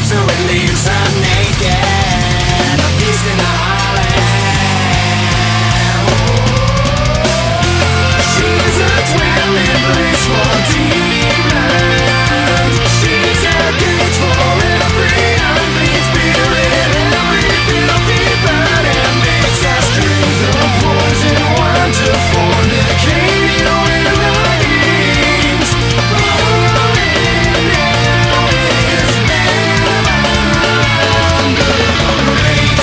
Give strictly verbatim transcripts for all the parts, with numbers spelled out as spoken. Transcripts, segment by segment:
so it leaves her naked, a beast in the heartland. She's a dwelling place for demons. She's a cage for every unclean spirit, every filthy bird, and makes us drink the poison wine to fornicate with her kings. Rolling now is Babylon the Great.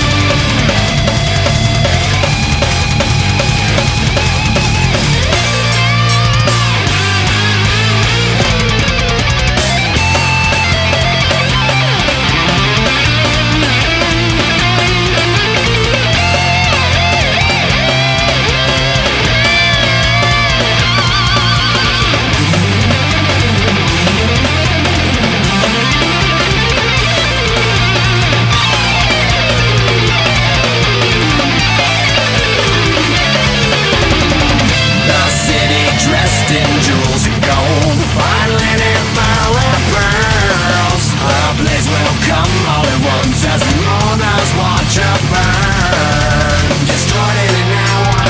Dressed in jewels and gold, fine linen, violet pearls. A blaze will come all at once as the mourners watch her burn, destroyed in an hour.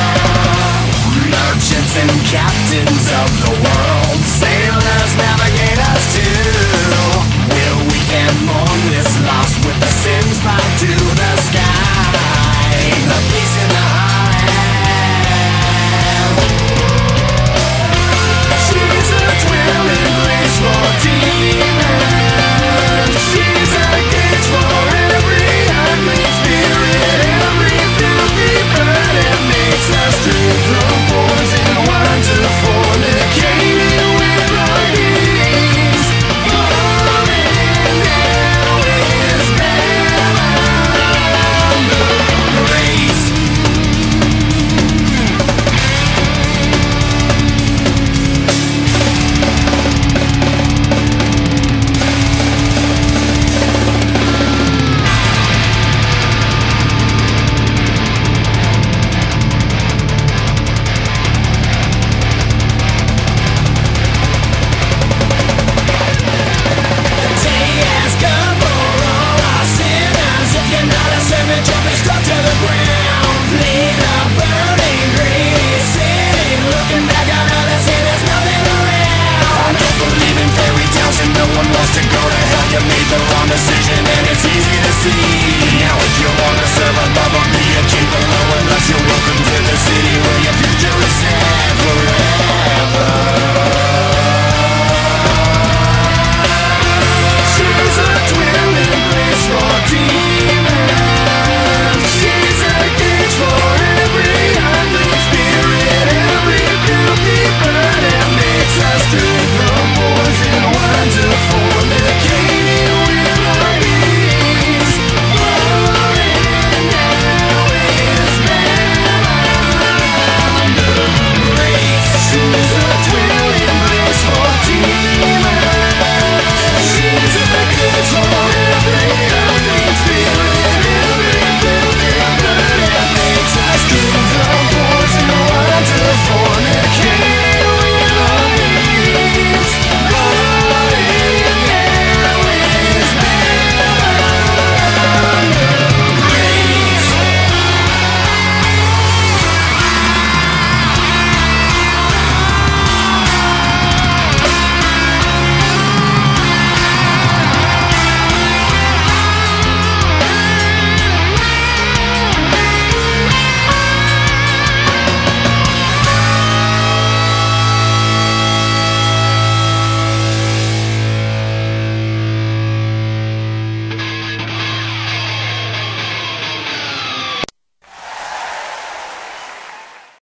Merchants and captains of the world, sailors, navigators,